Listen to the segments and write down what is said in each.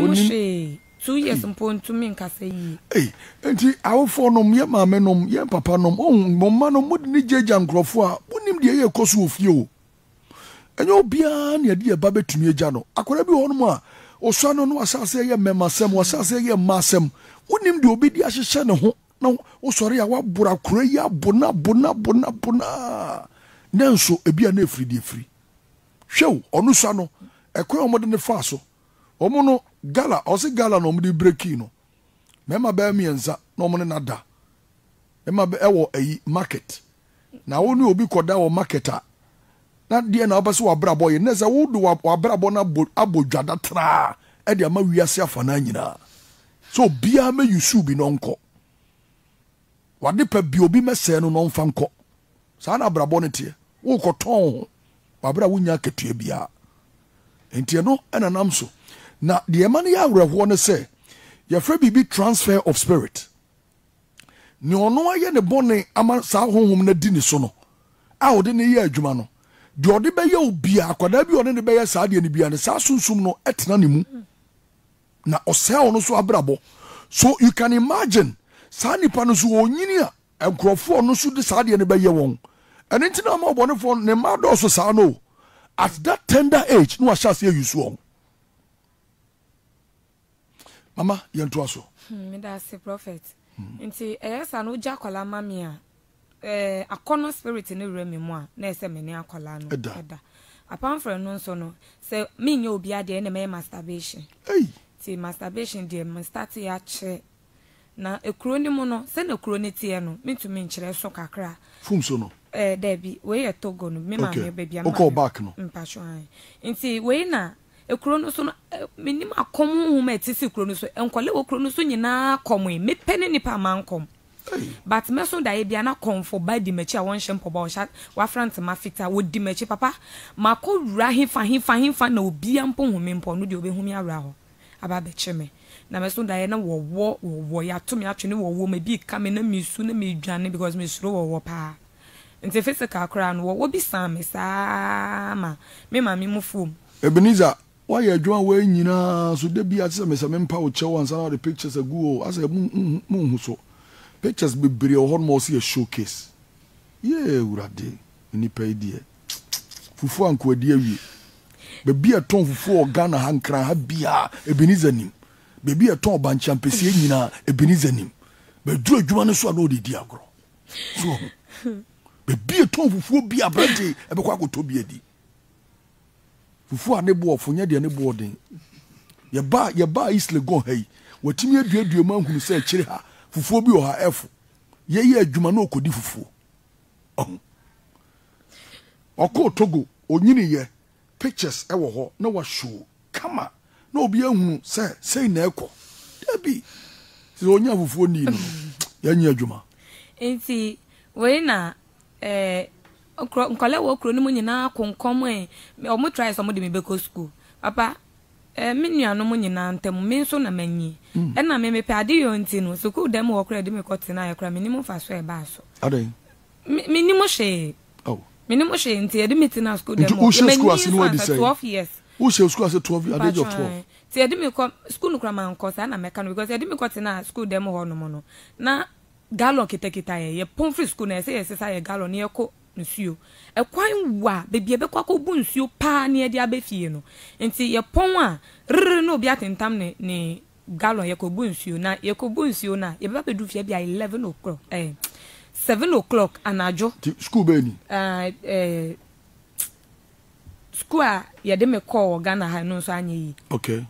Minimushe 2 years upon to me can say hey enti awofo nom ye maame nom ye papa nom momma nom modi ni jeja nkrofo a wonim de ye koso ofie o enyo bia na de ba betumi agya no akora bi ho nom a osua no asase ye memasem asase ye masem wonim de obi di ahyehye ne ho na osori a wabura kura ya bona nanso ebia na efiri de efiri hwew onu sua no ekwe omode ne fa so omo no gala osi gala no omode breki no mema ba mienza no omo ne nada mema ba ewo ayi market na woni obi koda wo market a na de na obaso wabrabo ye neza wodo wabrabo na abodwada tra e de ama wiase afana nyina so bia me yusu bi no nko wade pa bi obi mese no no mfa nko sa na abrabo ne tie wo koton wabra wonya ketua bia entie no ena namso na de man ya awreho no se ya fra bibi transfer of spirit ni ono aye ne bone ama sa honhom na di ni so no a ode ne ye adwuma no de ode be ye obi akwada bi one ne be ye sa de ne bia ne sa sunsum no etena ne mu na osel no so abrabo so you can imagine sa nipa no so onyini a enkrofo no so de sa de ne be ye won ene ntina ma obonefo ne ma do so sa no at that tender age no ashase yusu on mama yento aso me da se prophet nti eyesa no jakola mami a akono spirit ne wura me mu a na ese me ne akola no eda apart from no so no se me nya obi ade na me masturbation ti masturbation de me start ya che na ekuro ni mu no se na ekuro ni tie no mitumi nkyere so kakra fum so no Debbie we ye togo no me ma me baby am okay back no mpasho an nti we na ekuro no so no menim akom hu ma etisi ekuro no so enkole wo ekuro no so nyina kom me pene nipa mankom but me so da ye bia na komfo badi machi a won shempo ba wa front ma fita wo di machi papa mako wura hifa na obi ampo hu me mpo no de obi hu me awra ho aba be cheme na me so da ye na wo ya to me atwene wo me bi ka me na misu na me dwane because me suro wo pa nti physical crowd wo bi sam me sa ma me ma me mu fom Ebenezer why you adwuma we nyina so de bia se me se me mpa wo chew ansa na the pictures agu asa mu so pictures be bere ho mo see a showcase urade ni pa die fufu anko adi awie be bia ton fufu Ghana hankran ha bia Ebenezer nim be bia ton ban champesi nyina Ebenezer nim be duro adwuma no so na odi di agro so be ton fufu bia brande e be kwa goto bia di fufu ane bo ofonya de ane bo den ye ba isle gon hey watimi aduadua ma hunu se kire ha fufu bi o ha efu ye adwuma na okodi fufu oko Togo onyini ye pictures e wo ho na wa show kama na obi ahunu se na ekọ debi se onya fufu ni no ya nya adwuma enti we na nkole wo kro ni mu nyina konkom o mo try so mo de me beko school papa me nuano mo nyina ntem me so na manyi e na me pe ade yo nti no school dem wo kra de me kotina ya kra me ni mo fa so e ba so ade me ni mo she me ni mo she nti e de me tina school dem mo me school asin what 12 years who she school as 12 at age of 12 ti e de me ko school no kra man ko sa na me ka no because e de me kotina school dem ho no mo no na gallon kita ye pon free school na say sa ye gallon ye ko nsuo ekwan wa bebi ebe kwa ko bu nsuo pa na ye dia befie no nti ye pon a rr no obi atentam ne gallon ye ko bu nsuo na ye ko bu nsuo na ye ba bedu fie bia 11 o'clock 7 o'clock anajo school be ni school a ye de me call Ghana ha no so anye yi okay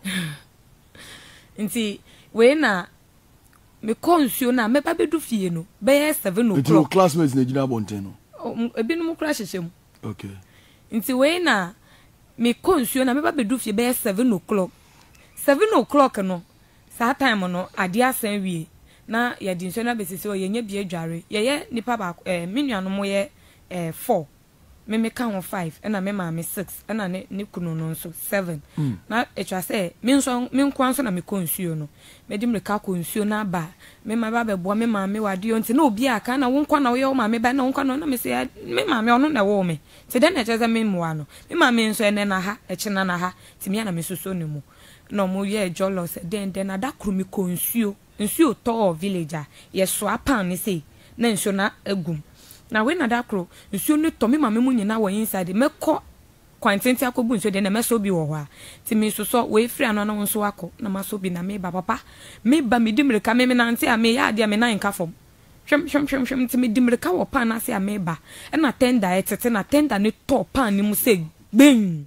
nti we na me konsuo na me ba bedu fie no be 7 o'clock nti your classmates na gina bonten no ebinu kra hyehyem okay nti we na me konsuo na me ba bedu fie be 7 o'clock 7 o'clock no sa time no ade asan wie na ye di nso na besisi o ye nya bia dware ye nipa ba menuano mo ye 4 me ka ho 5 na me ma me 6 na ne kunu no nso 7 na etwa say me nkwa nso na me konsuo no me di mreka konsuo na ba me ma ba bebo me ma me wade onti na obi aka na wo nkwa na wo ye wo ma me ba na wo nkwa no na me say me ma me ono na wo me ti de na echeze me mo ano me ma me nso ene na ha eche na ha ti me na me soso ne mu no mo ye jollo se den ada kro mi ko nsuo to villager ye so apan ni sei na nsuo na agum na we na da kro nsuo ni to me mama mu nyina wo inside mekọ kwantenti akobu nsuo de na meso bi wo ho a ti mi so we free ano na nso akọ na maso bi na me ba papa me ba me dimreka me na nte a me ya de me na nka fom hwem ti me dimreka wo pan na se a me ba e na tender etete na tender ni to pan ni mu se gben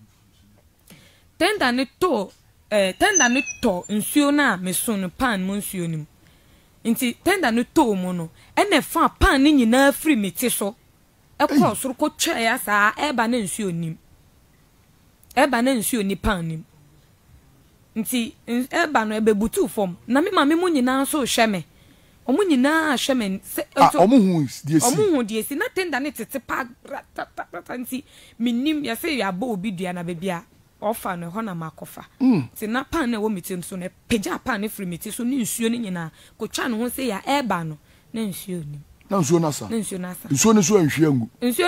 tender ni to nsuo na me so no pan mu nsuo ni nti tender ni to mu no e na fa pan ni nyina free me ti so e ko soro ko twa ya sa e ba na nsuo ni eba na nsuo ni pan ni nti eba no ebe butu fom na me mama mu nyina so hweme omu nyina hweme omu hu die si na tenda ne tete pa nti minim ya se ya ba obi dua na bebia ofa no ho na makofa nti na pan na wo meti so na peja pan ne free meti so ni nsuo ni nyina ko twa no ho se ya eba no na nsuo ni na nsuo nasa nsuo ne so anhwiangu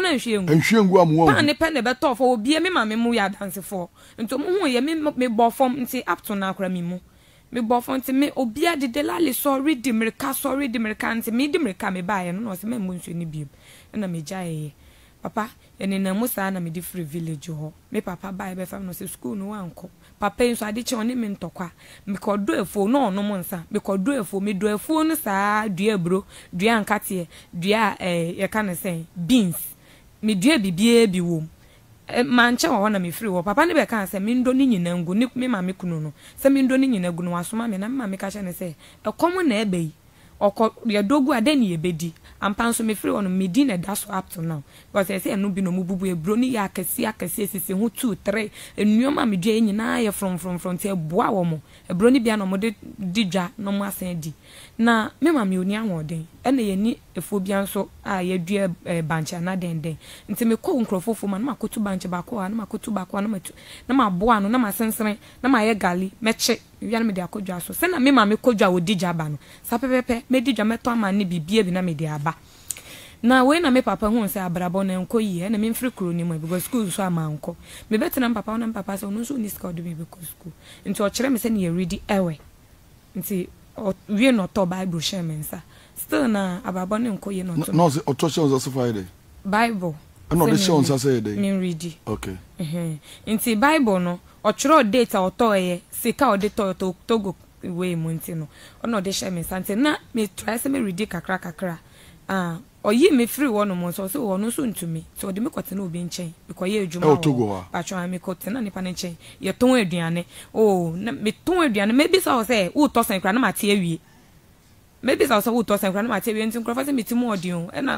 amu pan ne pen ne beto fo obi me mama mu ya dance fo nto mu hu ye me bofom nti up to na akra mi mu me bofom nti me obi adede lale sorry dimirika nti me dimirika me ba ye no se me mu nsuo ni biem na me jaye papa ene na musa na me di free village ho me papa ba ye be fam no se school no anko papa nso ade che oni me ntokwa me kodo efo no ono mo nsa me kodo efo me do efo no saa dua bro dua nkate dua ye ka ne sen beans me dua bibie bi wom manche wo na me free wo papa ne be kan se me ndo ni nyina ngu ni me ma me kunu no se me ndo ni nyina gu no wasoma me na me ma me ka che ne se ekom na ebe yi oko ye dogu ade ni ebedi ampanso me free wono medi na daso up to now because I say enu bi no mububu ebro ni ya akese sisi hu 2 3 enuoma me dua nyina ye from te boa wo mo ebro ni bia no mo de didwa no mo asan di na me ma me oni anwoden ena ye ni efo bia nso a ye dua bancha na den nti me ko nkrofofo ma na makotu bancha ba ko na makotu ba ko na matu na ma boa no na ma sensere na ma ye gali meche wiana me de akodwa so se na me ma me kodwa wo didwa ba no sa pepepe me didwa meto ama ne bibie bi na me de aba na we na me papa hu se abrabo na nko yi na me mfiri kuro ni mo because school so ama nko me betina papa na papa so no so ni ska do me because school nti o kire me se na ready ewe nti we no to bible share me nsa still na abrabo na nko yi no to no o to share us Friday bible no the show nsa say day me ready okay nti bible no o kire date o to ye sika o de to togo we mu nti no ono de share me nsa nti na me try se me ready kakra oyi me free wono mo so wono so ntumi so de me kwete na obi nchen because ye adwuma o patwa me kwete na nipa nchen ye ton aduane na me ton aduane maybe so say wo to san kra na mate awie maybe so wo to san kra na mate awie ntin kra fa say metimu odi o na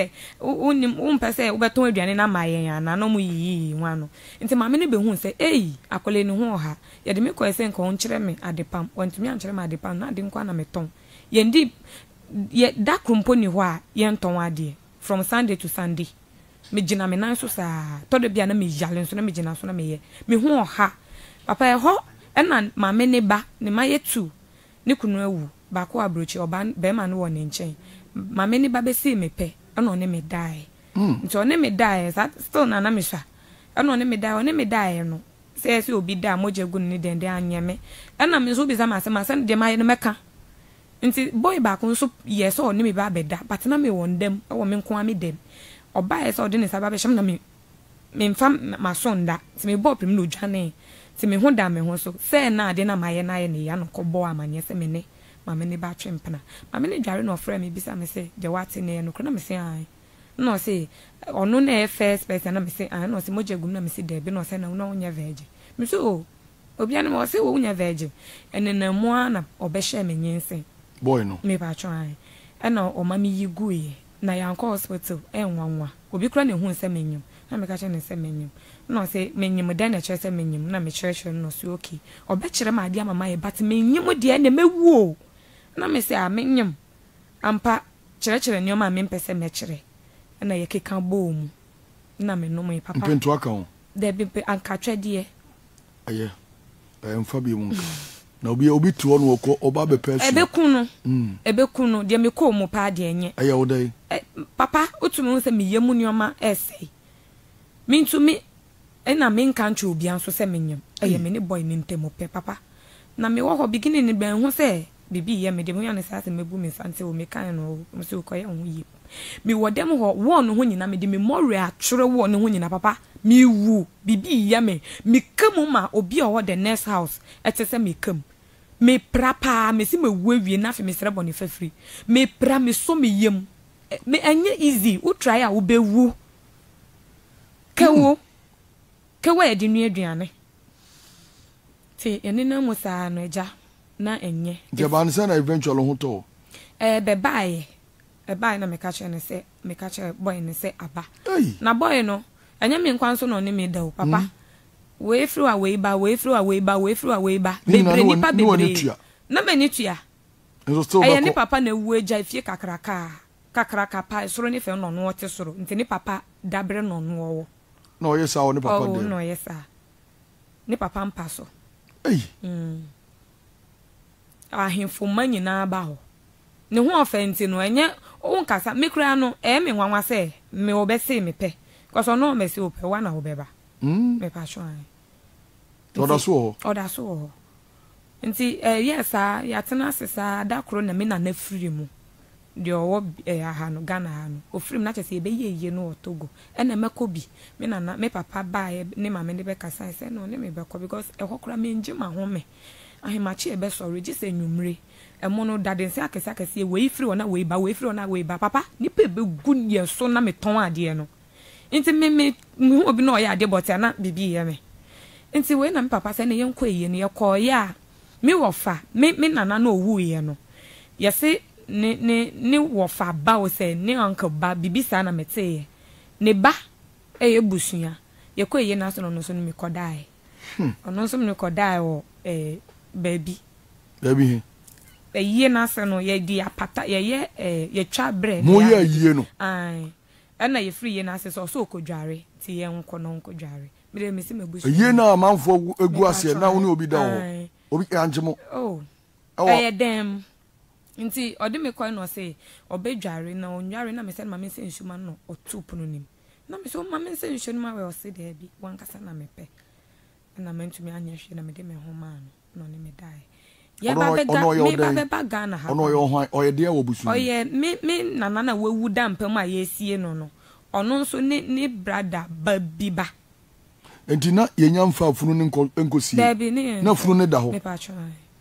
umpe say wo beton aduane na mayen ana no mu yi nwano nti ma me ne be hu say akole ne hu oha ye de me ko say nko nkire me adepam wantumi ankire me adepam na de nkwa na me ton ye ndi ye da krumpo ni ho a ye nton ade from Sunday to Sunday me gina me nan so sa to de bia na me yale so na me gina so na me ye me hu oha papa e ho e na ma me ne ba ne ma ye tu ne kunu awu ba ko abrochi oba be ma no won nchen ma me ne ba be si me pe e no ne me dai nti o ne me dai still na me sha e no ne me dai o ne me dai no se obi da moje gun ni dende anyeme e na me so bi za ma se de ma ye no meka nti boy ba ko so yes o ni me ba beda but na me won dem e wo me nko am dem oba yes o de ne saba be shem na me mfam ma sonda ti me bo prim no dwane ti me hu da me ho so se na ade na maye na ye ne ya no ko bo amanye se me ne ma me ne ba twempena ma me ne dware no frɛ me bisa me se de wate ne no kro na me se ai no se ono na e first person na me se ai no se moje gum na me se de bi no se na no nya veje me so obi an mo se wo nya veje ene na mo ana obehye me nyense boy no me ba try na o mami yiguye na yanko hospital enwanwa obi kura ne hu nse menyum na me ka che ne nse menyum no se menyum da na che se menyum na me chere no so okay obe kire ma dia mama ye but menyum de na mewuo na me se a menyum ampa chere ne o ma me mpese me kire na ye keka bo mu na me no me papa mpento aka ho de bi anka twede aye mfa bi mu nka na obi tuo no ko oba be person ebekunu de me ko mu pa de enye aye wo dai papa otumi hu se me yemu nioma essay me ntumi na me nka nche obi anso se menyam aye me ne boy ni ntemo pe papa na me wo ho beginning ni ben ho se bibi ye me de mo ya ne sa se mebu me sante o me kan no mo se ko ye ho yi me wo dem ho wo no ho nyina me de memory atwere wo no ho nyina papa me wu bibi ye me kam ma obi a wo the next house etese me kam me prapa me si me wu awie na fe me sere bone fafiri me pra me so me yem me anye easy wo try a wo bewu kewo e di nu aduane ti ene na mo sa no eja na enye je ban se na eventually ho to be bye na me catch boy ne se aba na boy no enye me nkwan so no ne me da o papa we free away ba bebre nipa bebre na me ni tua eye ni papa na wu eja ifie kakraka pa soro ni fe no no ote soro nti ni papa dabre no no wo no yes a ni papa de no yes a ni papa mpa so ahemfo manyina ba ho ne ho ofenti no enye o nkasa mekura no me nwanwa se me obese me pe koso no me se ope wa na obeba me pa so an oda so nti yes a yatena sesa da kro na me na na free mu de owo aha no Ghana ha no ofrim na chese ebe ye no Togo ena mekobi me na me papa ba ne mama ne be kasa se no ne me be ko because ehokora me nji ma ho me ahemachi ebe sorry just enwumre emono dadense akese we free ona we ba papa nipa be gunye so na me ton ade no nti me obi no ya ade but na bibi ye me nti we na me papa se ne yenko eye ne yeko ya me wofa me nana na owu ye no yese ne wofa ba o se ne uncle ba bibi sa na mete ne ba ebusua yeko eye na so no so me kodai ono so me kodai o baby ye na se no ye di apata ye twa bre mo ye yie no ai na ye free ye na se so okodware ti ye nko no nkodware me me si mebusu ye na amanfo egu ase na woni obi da ho obi anjemo dem nti ode me koy no se obedware na onware na me se ma me se nsuma no otupu no nim na me so ma me se nsuma we o se de bi wankasa na me pe na me ntumi anya hwe na me de me ho ma no ne me dai ya ba be ga Ghana ha ono yo hwan o ye de wo busu oye me nana na wewu da mpam a ye sie no ono nso ne brother babiba enti na ye nyamfa funu ne nkosi na funu ne da ho me pa try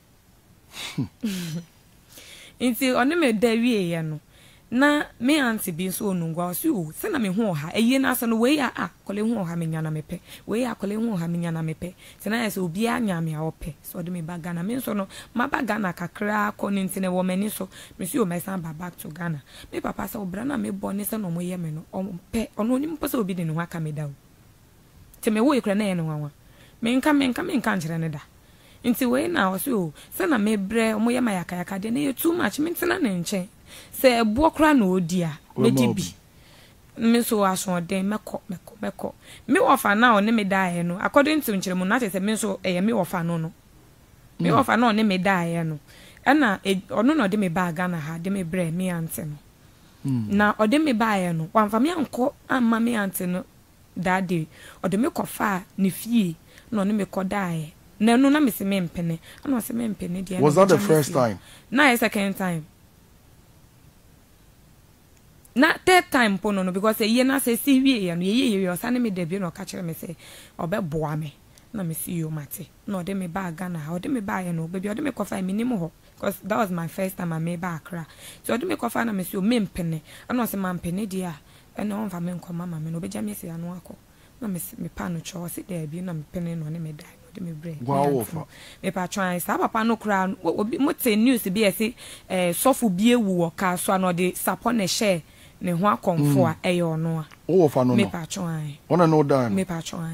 enti ono me da wie ye no na me auntie bi so onungwa so o se na me ho ha eye na so no we ya kole ho ha me nya na me pe we ya kole ho ha me nya na me pe se na ye so obi anya me a ope so de me ba Ghana me so no ma ba Ghana kakra ko ni ntine wo mani so me so o me san ba back to Ghana me papa se obra na me boni se no mo ye me no o pe ono ni mpo se obi de ne ho aka me da o te me wo ikra na ye no nwanwa me nka nkyere ne da nti we na o so se na me bre mo ye ma yakayaka de na ye too much me ntena ne nchen se ebuo kra na odia medibi me so aso den meko me wofa na o ne me dae no according to nkyeremu na se me so me wofa no me wofa na o ne me dae no na ono no de me ba Ghana ha de me bre me ante no na o de me bae no wamfa me anko amma me ante no daddy o de me kofa ne fie na o ne me kodae na no na me se me mpene na o se me mpene dia was that the first time na second time na third time pono no because ye na say see wie ye no ye o sane me da bi no ka kire me say obeboa me na me see you mate no de me ba Ghana o de me ba ye no baby o de me kofa me nim ho because that was my first time I me ba Accra so o de me kofa na me see o me mpene na o se ma mpene dia e na on fa me nkoma ma me no beja me se anu akọ na me pa no cho se da bi na me pene no ne me da de me bre wow me pa try sa papa no kra obi mo te news bi e se sofu bi ewu o ka so no de sapone share ne ho akonfo a eye ono a wo fa no me pa try ona no dan me pa try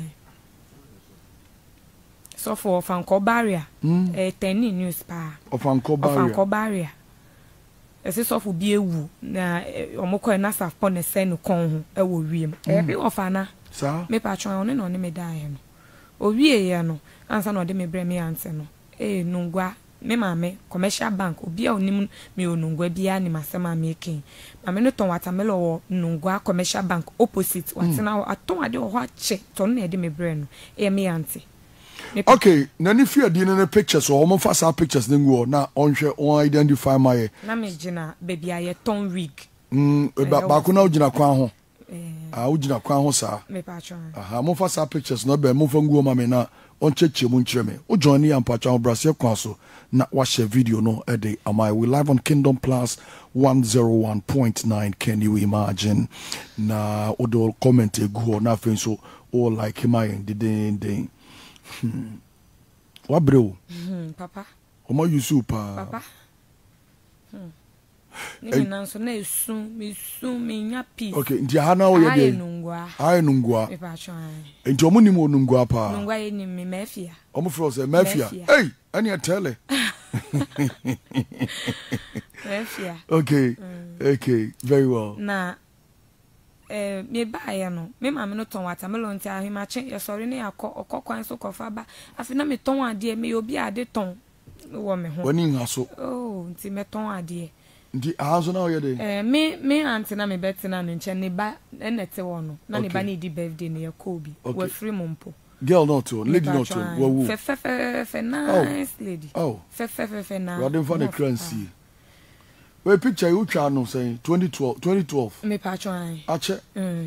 so for fanko barrier teni news pa ofanko barrier ese so for bi ewu na omoko na sapone se no kon ho e wo wiem bi ofana sa me pa try ono no ne me dan no o wie ye no ansa no de me bre me ante no nungwa me mame commercial bank obi a onim me onungwa bia ni masema me ken mame no ton watermelon wo nungwa commercial bank opposite watena aton ade ho ache ton na de me bre no me ante Okay, nani fear di ne pictures so omo fa sa pictures ne nguo na onhwe on identify my na me gina baby aye ton wig ba ko na ugina kwan ho ugina kwan ho sa me pa chon aha mo fa sa pictures no be mo fa nguo ma me na on cheche mu nkyere me o join ya mpacha ho brase kwan so na wa share video no e dey amai we live on Kingdom Plus 101.9 can you imagine na odo comment egu na fe so all like him I den what bro papa o ma yusu pa papa ni na so na esu me nya peace okay ndi ha na wo ye dey ai nungwa me pa chon ndi omo ni mo nungwa pa nungwa ye ni me mafia omo fro say mafia hey any tell mafia okay okay very well na me ba ya no me ma me no ton watermelon ti ahemache ye sori ne akokwan so kofa ba afi na me ton ade me obi ade ton wo me ho wani ngaso oh nti me ton ade ndi ahanso na oye dey me auntie na me betina no nche ne ba enete wo no na ne ba ne di birthday ne yakobi we free mumpo girl not to lady not to wo fe nice lady fe na we dey for the currency we picture you twa no say 2012 me pa chwan ache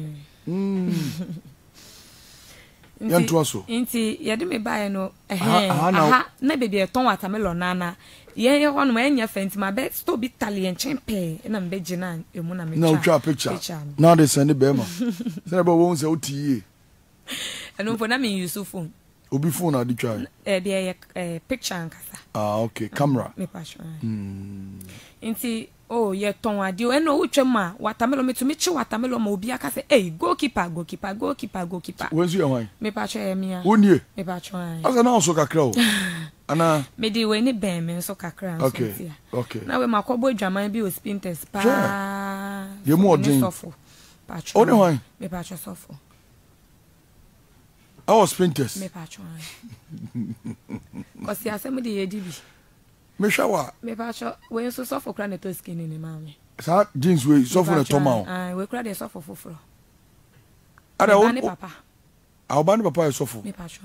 yanto aso nti ye de me bae no aha na baby e ton watermelon nana ye ho no enya fenti ma be sto bi talien chempe na mbe gina emu na me na utwa picture now they send be ma say ba won say otiye eno for na me use phone obi phone adi twa de picture ankasa okay camera me pa chwan nti oh ye ton ade o eno utwem a watermelon me to me chi watermelon ma obi aka say hey goalkeeper when's you why me pa chwa me a wonye me pa chwan asa na so kakra o ana me di we ni ben me so kakra so okay okay na we makobo adwaman bi o spinters pa ye mu odin pa chwa oni why me pa chwa sofo our sprinters me pa chwa kosi asem di ye di bi me shawa me pa chwa we so sofo kra na to skin ni mama sa jeans we sofo na toma ah we kra de sofo foforo ada o papa awbani papa e sofo me pa chwa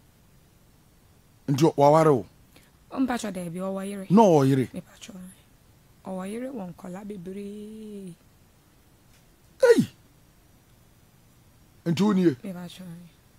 njo waware o mpa chwa de bi o wayire no o yire me pa chwa o wayire won kola bebre hey njo ni me pa chwa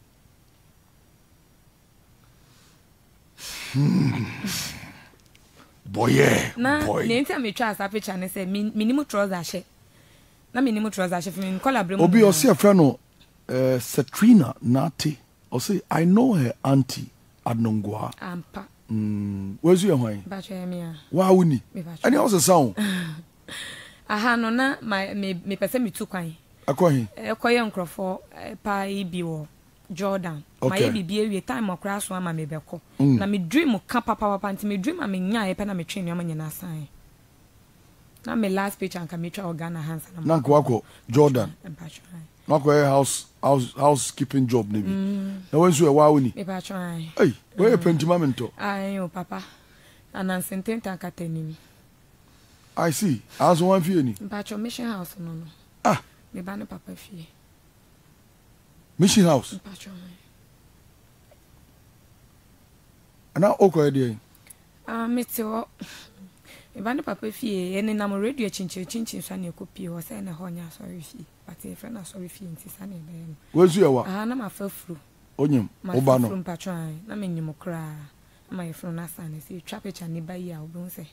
boy na boy nenti me twa asa picture ne say minimum trouser she na minimum trouser she fin collaborate obi o se afra no Satrina Nati o say I know her auntie Adnongwa ampa where's your hwan ba chwa me a wa wuni ani o se sound aha no na me pese me tu kwan akwahi ekoye nkrofo pa ibi wo Jordan my bibi ewie time okra so ama me beko na me dream ka papa nti me dream am nya e pe na me twen nyama nyina san na me last picture anka me twa Ghana hands na nko Jordan na ko housekeeping job ne bi na wensu e wa woni me pa try hey we pentima mento ayo papa anansenten takatenim I see as one fie ni pa mission house no no me ba ne papa fie mission house ana okoye dey meteo me papa fie ene na mo radio chinchin so na ekopi o say na honya sorry fie but e friend na sorry fie nti sa na be wezu ye wa na ma fafuru onyem oba no from patron na me nyim kra na ma yefro na sa na si twa picture ni ba yi a obo say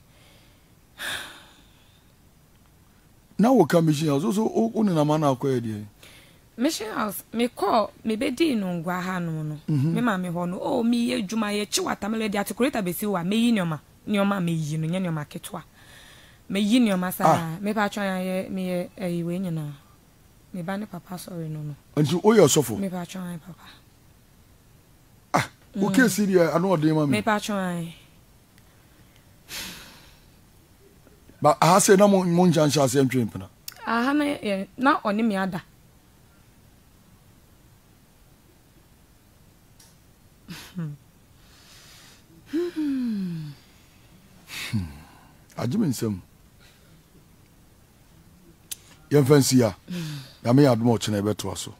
na wo ka mission house so unu na ma na akoye dey mission house me call me be di no ngwa ha no no me ma me ho no o mi ye djuma ye chi watamele di atikureta besi wa me yi nyoma me yi no nya nyoma ketwa me yi nyoma sa me pa twa ye me ye eyi we nyina me ba ne papa sorry no no anti o ye sofo me pa twa papa o ke siria anu odin ma me pa twa ba ha se na mo njansha se ntwe mpena aha na oni me ada Ajimin Yem fancy ya. Ya me admo chene beto aso.